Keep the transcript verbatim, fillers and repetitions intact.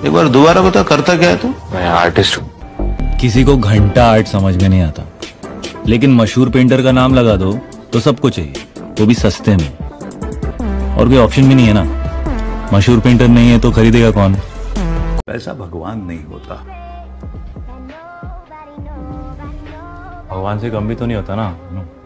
एक बार दोबारा बता, करता क्या है तू? मैं आर्टिस्ट हूँ। किसी को घंटा आर्ट समझ में नहीं आता, लेकिन मशहूर पेंटर का नाम लगा दो तो सबको चाहिए, वो भी सस्ते में। और कोई ऑप्शन भी नहीं है ना, मशहूर पेंटर नहीं है तो खरीदेगा कौन? पैसा भगवान नहीं होता। भगवान से कम भी तो नहीं होता ना।